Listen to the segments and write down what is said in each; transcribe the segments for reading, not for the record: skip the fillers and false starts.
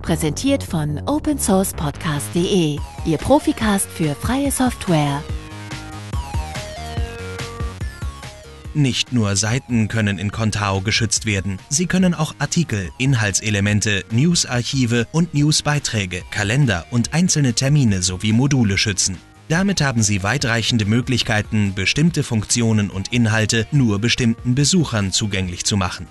Präsentiert von opensourcepodcast.de, Ihr Proficast für freie Software. Nicht nur Seiten können in Contao geschützt werden, sie können auch Artikel, Inhaltselemente, Newsarchive und Newsbeiträge, Kalender und einzelne Termine sowie Module schützen. Damit haben Sie weitreichende Möglichkeiten, bestimmte Funktionen und Inhalte nur bestimmten Besuchern zugänglich zu machen.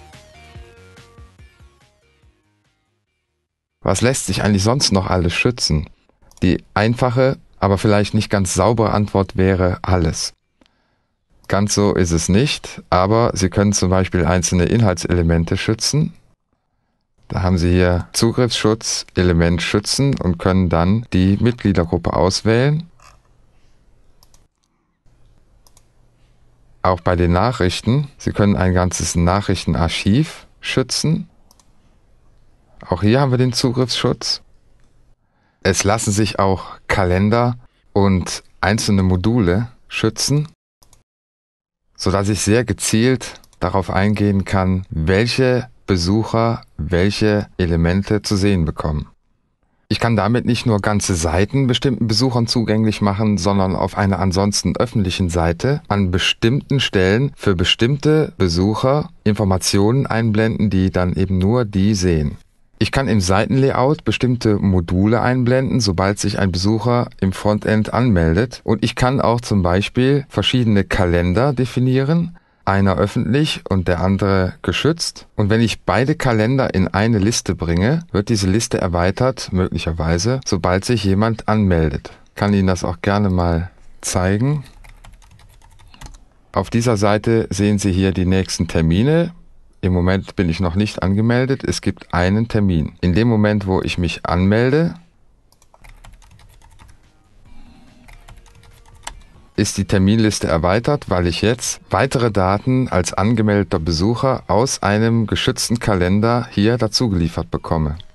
Was lässt sich eigentlich sonst noch alles schützen? Die einfache, aber vielleicht nicht ganz saubere Antwort wäre alles. Ganz so ist es nicht, aber Sie können zum Beispiel einzelne Inhaltselemente schützen. Da haben Sie hier Zugriffsschutz, Element schützen und können dann die Mitgliedergruppe auswählen. Auch bei den Nachrichten, Sie können ein ganzes Nachrichtenarchiv schützen. Auch hier haben wir den Zugriffsschutz. Es lassen sich auch Kalender und einzelne Module schützen, sodass ich sehr gezielt darauf eingehen kann, welche Besucher welche Elemente zu sehen bekommen. Ich kann damit nicht nur ganze Seiten bestimmten Besuchern zugänglich machen, sondern auf einer ansonsten öffentlichen Seite an bestimmten Stellen für bestimmte Besucher Informationen einblenden, die dann eben nur die sehen. Ich kann im Seitenlayout bestimmte Module einblenden, sobald sich ein Besucher im Frontend anmeldet. Und ich kann auch zum Beispiel verschiedene Kalender definieren, einer öffentlich und der andere geschützt. Und wenn ich beide Kalender in eine Liste bringe, wird diese Liste erweitert, möglicherweise, sobald sich jemand anmeldet. Ich kann Ihnen das auch gerne mal zeigen. Auf dieser Seite sehen Sie hier die nächsten Termine. Im Moment bin ich noch nicht angemeldet. Es gibt einen Termin. In dem Moment, wo ich mich anmelde, ist die Terminliste erweitert, weil ich jetzt weitere Daten als angemeldeter Besucher aus einem geschützten Kalender hier dazu geliefert bekomme.